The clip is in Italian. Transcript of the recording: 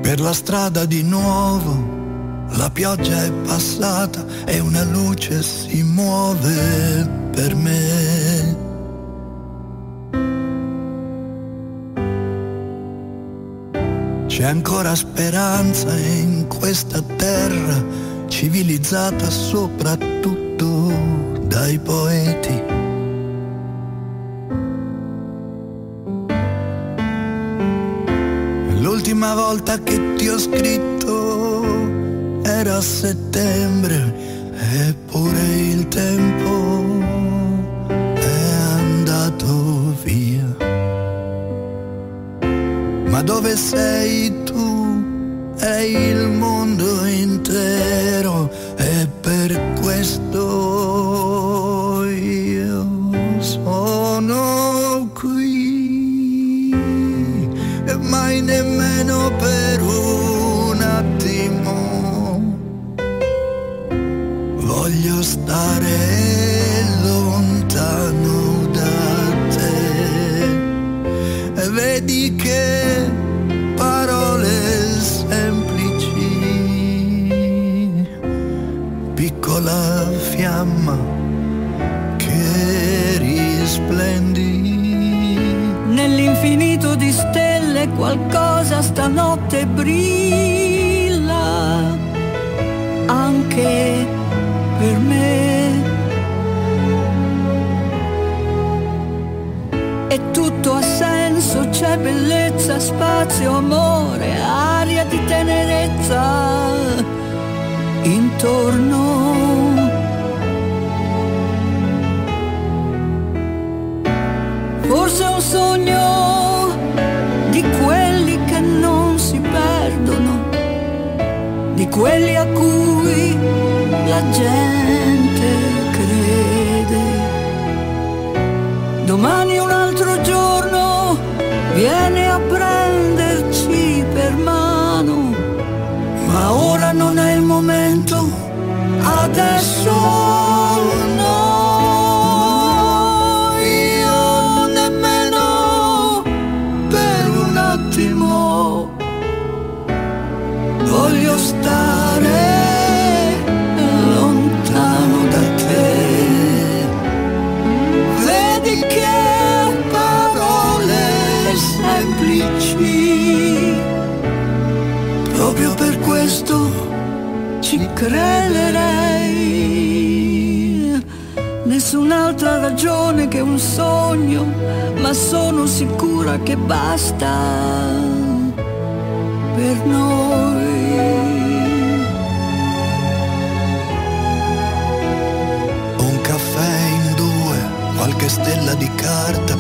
Per la strada di nuovo, la pioggia è passata e una luce si muove per me. C'è ancora speranza in questa terra civilizzata soprattutto dai poeti. L'ultima volta che ti ho scritto era a settembre, eppure il tempo è andato via. Ma dove sei tu? È il mondo intero e per questo io sono qui. E mai nemmeno per un attimo voglio stare lontano da te. E vedi che parole semplici, piccola fiamma che risplendi. Nell'infinito di stelle qualcosa stanotte brilla anche per me. E tutto ha senso, c'è bellezza, spazio, amore, aria di tenerezza intorno. Forse è un sogno di quelli che non si perdono, di quelli a cui la gente crede. Domani è un altro giorno, viene a prenderci per mano, ma ora non è il momento, adesso no. Io nemmeno per un attimo voglio stare lontano da te. Vedi che parole semplici, proprio per questo ci crederei. Nessun'altra ragione che un sogno, ma sono sicura che basta per noi. Un caffè in due, qualche stella di carta,